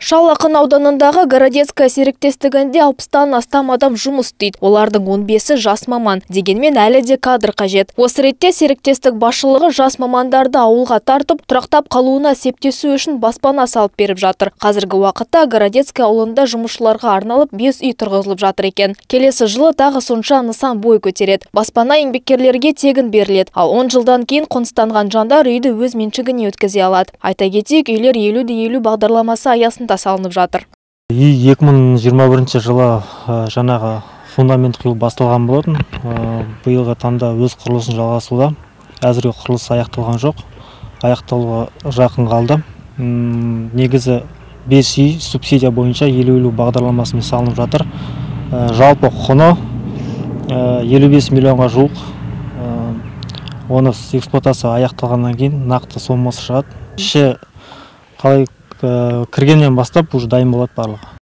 Шал Ақын ауданындағы Городецкая серіктестігінде 60-тан астам адам жұмыс істейді. Олардың 15-і жас маман. Дегенмен әлі де кадр қажет. Осы ретте серіктестік басшылығы жас мамандарды ауылға тартып, тұрақтап қалуына септесу үшін баспана салып беріп жатыр. Қазіргі уақытта Городецкая ауылында жұмысшыларға арналып 5 үй тұрғызылып жатыр екен. Келесі жылы тағы сонша нысан бой көтереді. Баспана еңбеккерлерге тегін беріледі. Ал 10 жылдан кейін қоныстанған жандар үйді өз меншігіне өткізе алады. Айта кетейік, үйлер 50-50 бағдарламасы аясында салынып жатыр. 2021 жылы жаңағы фундамент құйылып басталған болатын. Биылғы таңда өз құрылысын жалғасуда. Әзірге құрылыс аяқталған жоқ. Аяқталуға жақын қалды. Негізі 5 үй субсидия бойынша 50-50 бағдарламасымен салынып жатыр. Жалпы құны 55 миллионға жуық. Оны эксплуатация аяқталғаннан кейін нақты сомасы шығады. Қалай кіргеннен бастап уже дайын болады барлығы.